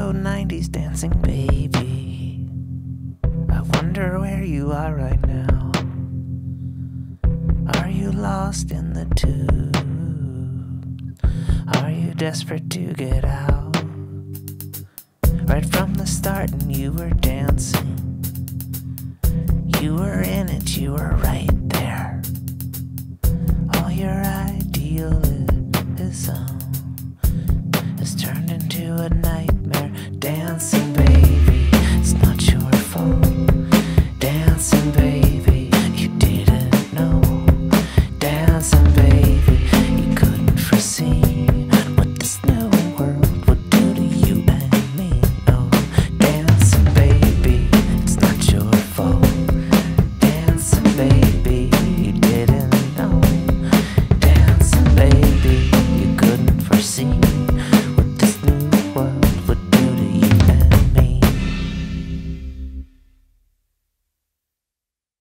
retro 90s dancing baby. I wonder where you are right now. Are you lost in the tube? Are you desperate to get out? Right from the start and you were dancing. You were in it, you were right.